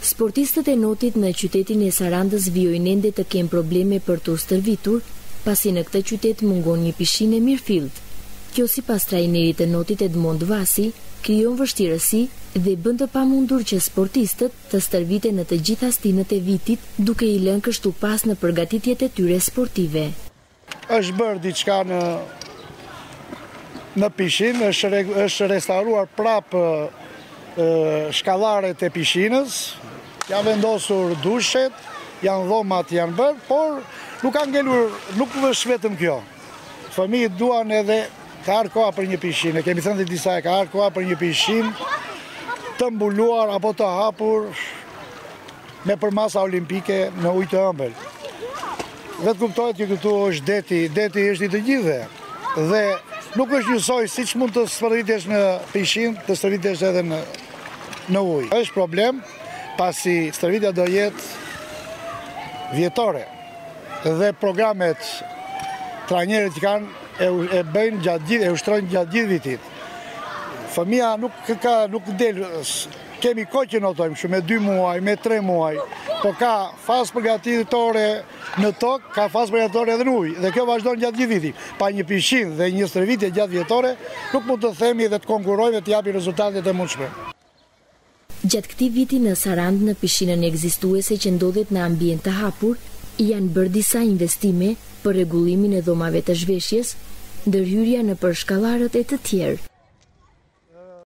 Sportistët e Notit në qytetin e Sarandës vijojnë ende të kenë probleme për të stërvitur, pasi në këtë qytet mungon një pishinë e mirëfillt. Kjo sipas trajnerit të Notit Edmond Vasi, krijon vështirësi dhe bën të pamundur që sportistët të stërviten në të gjitha stinët e vitit, duke i lënë kështu pas në përgatitjet e tyre sportive. Është bërë diçka në pishinë, është restauruar prapë shkallaret e pishinës, janë vendosur dushet, janë dhomat janë bërë, por nuk ka ngelur, nuk është vetëm kjo. Fëmijët duan edhe ka ardhur koha për një pishinë, kemi thënë disa ka ardhur koha për një pishinë të mbuluar apo të hapur me përmasa olimpike në ujë të ëmbël. Vetë kuptohet që këtu është deti është i të gjithëve dhe nuk është njësoj siç mund të stërvitesh në pishinë, të stërvitesh edhe në ujë. Është problem pasi stërvitja do jetë vjetore dhe programet trajnerët që kanë e bëjnë gjatë gjithë, e ushtrojnë gjatë gjithë vitit. Fëmia nuk del, kemi kohë që notojmë shumë, me 2 muaj, me 3 muaj, po ka fazë përgatitore në tokë, ka fazë përgatitore edhe në ujë, dhe kjo vazhdon gjatë gjithë vitit. Pa një pishinë dhe një stërvitje gjatë vjetore, nuk mund të themi dhe të konkurrojmë dhe të japi rezultatet e mundshme. Gjatë këtij viti në Sarandë, në pishinën ekzistuese që ndodhet në ambient të hapur, janë bërë disa investime për rregullimin e dhomave të zhveshjes, ndërhyrja në përshkallarët e të tjerë.